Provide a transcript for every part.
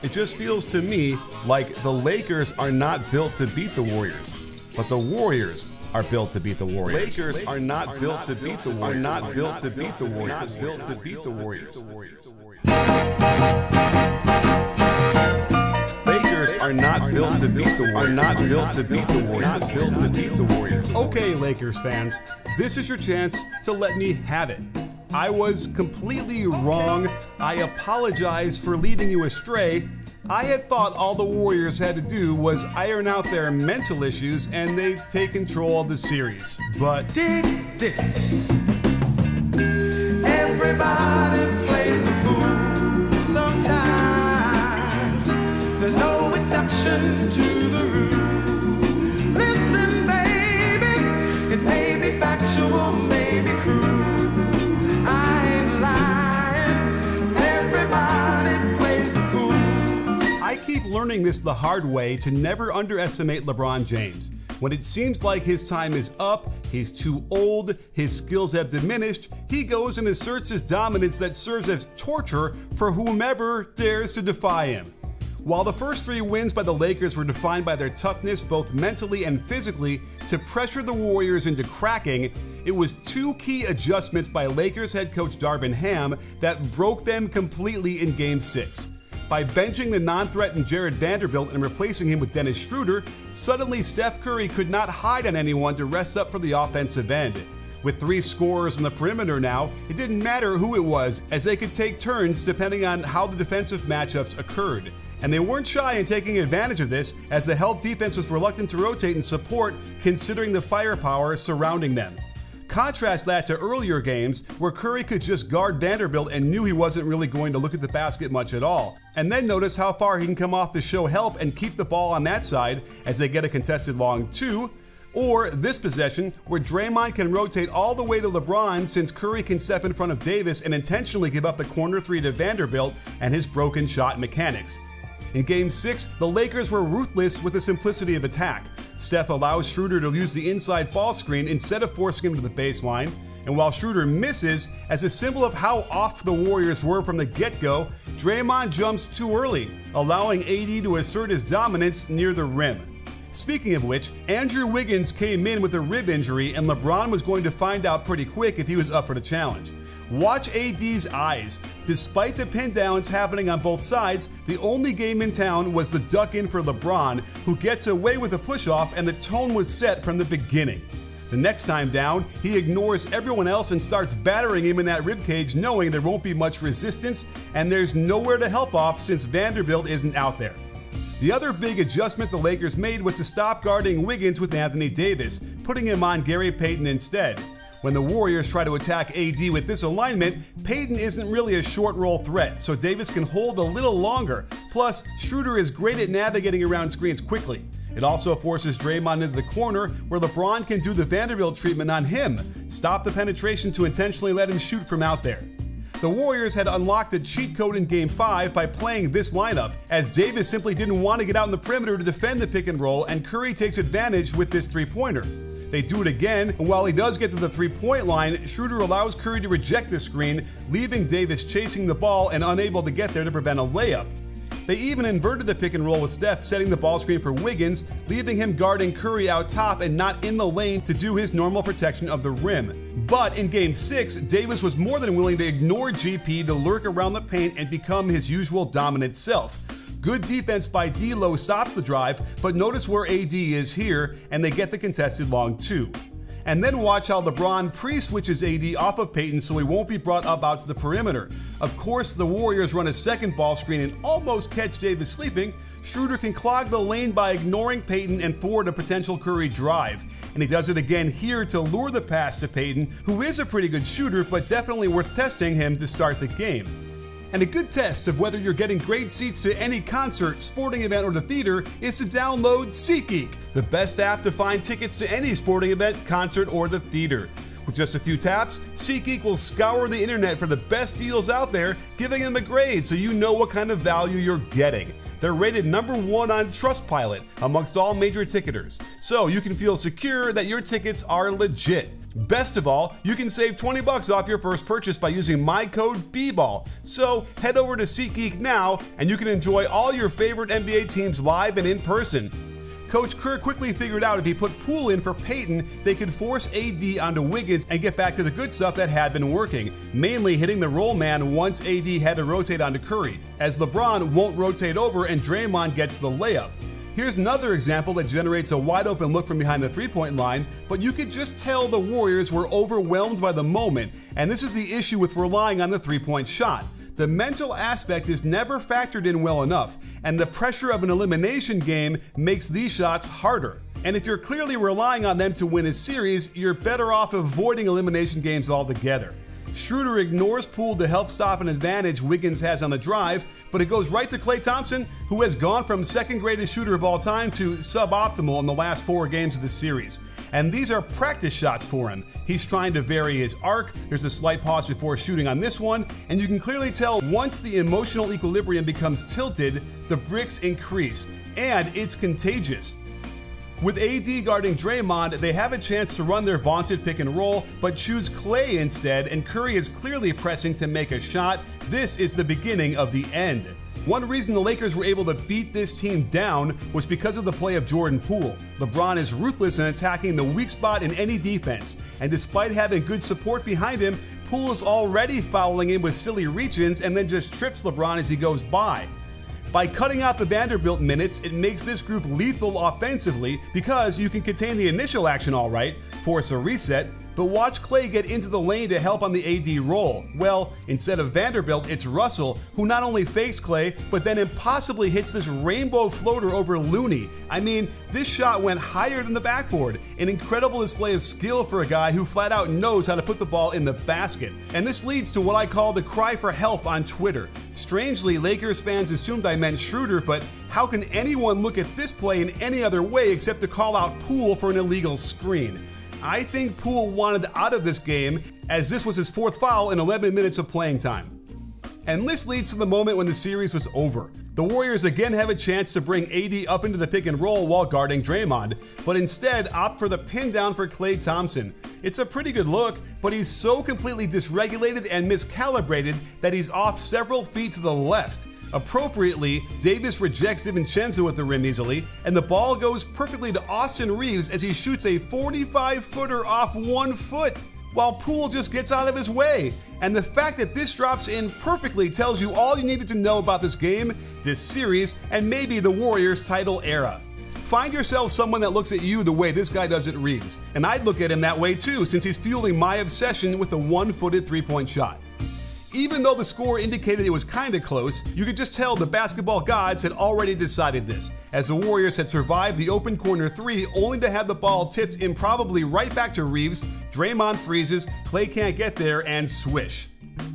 It just feels to me like the Lakers are not built to beat the Warriors, but the Warriors are built to beat the Warriors. Lakers are not built to beat the Warriors. Are not built to beat the Warriors. Built to beat the Warriors. Lakers are not built to beat the Warriors. Are not built to beat the Warriors. Built to beat the Warriors. Okay, Lakers fans, this is your chance to let me have it. I was completely wrong. I apologize for leading you astray. I had thought all the Warriors had to do was iron out their mental issues and they'd take control of the series. But dig this. Everybody plays the fool sometimes. There's no exception to the rule. Listen, baby, it may be factual, may be cruel. Learning this the hard way to never underestimate LeBron James. When it seems like his time is up, he's too old, his skills have diminished, he goes and asserts his dominance that serves as torture for whomever dares to defy him. While the first 3 wins by the Lakers were defined by their toughness both mentally and physically to pressure the Warriors into cracking, it was 2 key adjustments by Lakers head coach Darvin Ham that broke them completely in Game 6. By benching the non-threatened Jared Vanderbilt and replacing him with Dennis Schroeder, suddenly Steph Curry could not hide on anyone to rest up for the offensive end. With 3 scorers on the perimeter now, it didn't matter who it was, as they could take turns depending on how the defensive matchups occurred. And they weren't shy in taking advantage of this, as the held defense was reluctant to rotate and support considering the firepower surrounding them. Contrast that to earlier games where Curry could just guard Vanderbilt and knew he wasn't really going to look at the basket much at all. And then notice how far he can come off to show help and keep the ball on that side as they get a contested long 2. Or this possession where Draymond can rotate all the way to LeBron since Curry can step in front of Davis and intentionally give up the corner 3 to Vanderbilt and his broken shot mechanics. In Game 6, the Lakers were ruthless with the simplicity of attack. Steph allows Schroeder to use the inside ball screen instead of forcing him to the baseline, and while Schroeder misses, as a symbol of how off the Warriors were from the get-go, Draymond jumps too early, allowing AD to assert his dominance near the rim. Speaking of which, Andrew Wiggins came in with a rib injury and LeBron was going to find out pretty quick if he was up for the challenge. Watch AD's eyes. Despite the pin downs happening on both sides, the only game in town was the duck in for LeBron, who gets away with a push-off and the tone was set from the beginning. The next time down, he ignores everyone else and starts battering him in that ribcage knowing there won't be much resistance and there's nowhere to help off since Vanderbilt isn't out there. The other big adjustment the Lakers made was to stop guarding Wiggins with Anthony Davis, putting him on Gary Payton instead. When the Warriors try to attack AD with this alignment, Payton isn't really a short roll threat, so Davis can hold a little longer. Plus, Schroeder is great at navigating around screens quickly. It also forces Draymond into the corner where LeBron can do the Vanderbilt treatment on him, stop the penetration to intentionally let him shoot from out there. The Warriors had unlocked a cheat code in Game 5 by playing this lineup, as Davis simply didn't want to get out in the perimeter to defend the pick and roll, and Curry takes advantage with this 3-pointer. They do it again, and while he does get to the 3-point line, Schroeder allows Curry to reject the screen, leaving Davis chasing the ball and unable to get there to prevent a layup. They even inverted the pick and roll with Steph, setting the ball screen for Wiggins, leaving him guarding Curry out top and not in the lane to do his normal protection of the rim. But in Game 6, Davis was more than willing to ignore GP to lurk around the paint and become his usual dominant self. Good defense by D'Lo stops the drive, but notice where AD is here, and they get the contested long 2. And then watch how LeBron pre-switches AD off of Payton so he won't be brought up out to the perimeter. Of course, the Warriors run a second ball screen and almost catch Davis sleeping. Schroeder can clog the lane by ignoring Payton and thwart a potential Curry drive. And he does it again here to lure the pass to Payton, who is a pretty good shooter, but definitely worth testing him to start the game. And a good test of whether you're getting great seats to any concert, sporting event, or the theater is to download SeatGeek, the best app to find tickets to any sporting event, concert, or the theater. With just a few taps, SeatGeek will scour the internet for the best deals out there, giving them a grade so you know what kind of value you're getting. They're rated #1 on Trustpilot amongst all major ticketers, so you can feel secure that your tickets are legit. Best of all, you can save 20 bucks off your first purchase by using my code BBALL. So head over to SeatGeek now and you can enjoy all your favorite NBA teams live and in person. Coach Kerr quickly figured out if he put Poole in for Payton, they could force AD onto Wiggins and get back to the good stuff that had been working, mainly hitting the roll man once AD had to rotate onto Curry, as LeBron won't rotate over and Draymond gets the layup. Here's another example that generates a wide open look from behind the three-point line, but you could just tell the Warriors were overwhelmed by the moment, and this is the issue with relying on the three-point shot. The mental aspect is never factored in well enough, and the pressure of an elimination game makes these shots harder. And if you're clearly relying on them to win a series, you're better off avoiding elimination games altogether. Schroeder ignores Poole to help stop an advantage Wiggins has on the drive, but it goes right to Klay Thompson, who has gone from second greatest shooter of all time to suboptimal in the last 4 games of the series. And these are practice shots for him. He's trying to vary his arc, there's a slight pause before shooting on this one, and you can clearly tell once the emotional equilibrium becomes tilted, the bricks increase, and it's contagious. With AD guarding Draymond, they have a chance to run their vaunted pick and roll, but choose Klay instead, and Curry is clearly pressing to make a shot. This is the beginning of the end. One reason the Lakers were able to beat this team down was because of the play of Jordan Poole. LeBron is ruthless in attacking the weak spot in any defense, and despite having good support behind him, Poole is already fouling in with silly reach-ins and then just trips LeBron as he goes by. By cutting out the Vanderbilt minutes, it makes this group lethal offensively because you can contain the initial action alright, force a reset, but watch Klay get into the lane to help on the AD roll. Well, instead of Vanderbilt, it's Russell, who not only fakes Klay, but then impossibly hits this rainbow floater over Looney. I mean, this shot went higher than the backboard, an incredible display of skill for a guy who flat out knows how to put the ball in the basket. And this leads to what I call the cry for help on Twitter. Strangely, Lakers fans assumed I meant Schroeder, but how can anyone look at this play in any other way except to call out Poole for an illegal screen? I think Poole wanted out of this game, as this was his 4th foul in 11 minutes of playing time. And this leads to the moment when the series was over. The Warriors again have a chance to bring AD up into the pick and roll while guarding Draymond, but instead opt for the pin down for Klay Thompson. It's a pretty good look, but he's so completely dysregulated and miscalibrated that he's off several feet to the left. Appropriately, Davis rejects DiVincenzo at the rim easily, and the ball goes perfectly to Austin Reeves as he shoots a 45-footer off 1 foot, while Poole just gets out of his way. And the fact that this drops in perfectly tells you all you needed to know about this game, this series, and maybe the Warriors' title era. Find yourself someone that looks at you the way this guy does at Reeves, and I'd look at him that way too, since he's fueling my obsession with the one-footed three-point shot. Even though the score indicated it was kinda close, you could just tell the basketball gods had already decided this, as the Warriors had survived the open corner 3 only to have the ball tipped improbably right back to Reeves. Draymond freezes, Klay can't get there, and swish.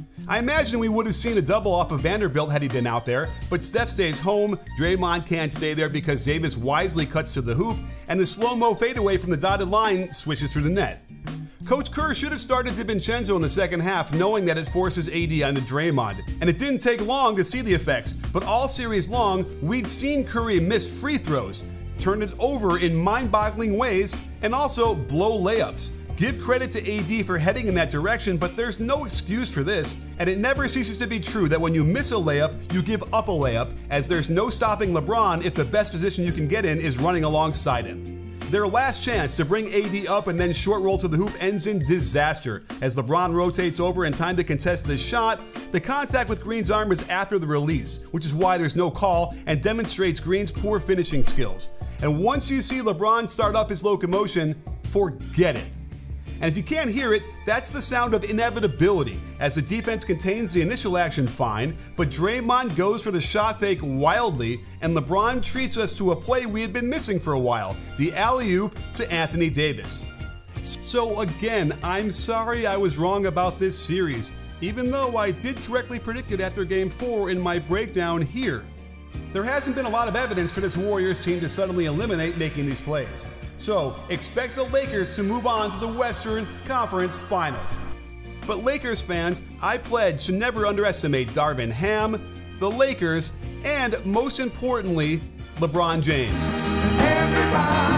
I imagine we would have seen a double off of Vanderbilt had he been out there, but Steph stays home, Draymond can't stay there because Davis wisely cuts to the hoop, and the slow-mo fadeaway from the dotted line swishes through the net. Coach Kerr should have started DiVincenzo in the second half, knowing that it forces AD onto Draymond. And it didn't take long to see the effects, but all series long, we'd seen Curry miss free throws, turn it over in mind-boggling ways, and also blow layups. Give credit to AD for heading in that direction, but there's no excuse for this, and it never ceases to be true that when you miss a layup, you give up a layup, as there's no stopping LeBron if the best position you can get in is running alongside him. Their last chance to bring AD up and then short roll to the hoop ends in disaster. As LeBron rotates over in time to contest this shot, the contact with Green's arm is after the release, which is why there's no call and demonstrates Green's poor finishing skills. And once you see LeBron start up his locomotion, forget it. And if you can't hear it, that's the sound of inevitability, as the defense contains the initial action fine, but Draymond goes for the shot fake wildly, and LeBron treats us to a play we had been missing for a while, the alley-oop to Anthony Davis. So again, I'm sorry I was wrong about this series, even though I did correctly predict it after Game 4 in my breakdown here. There hasn't been a lot of evidence for this Warriors team to suddenly eliminate making these plays. So, expect the Lakers to move on to the Western Conference Finals. But Lakers fans, I pledge to never underestimate Darvin Ham, the Lakers, and most importantly, LeBron James. Everybody.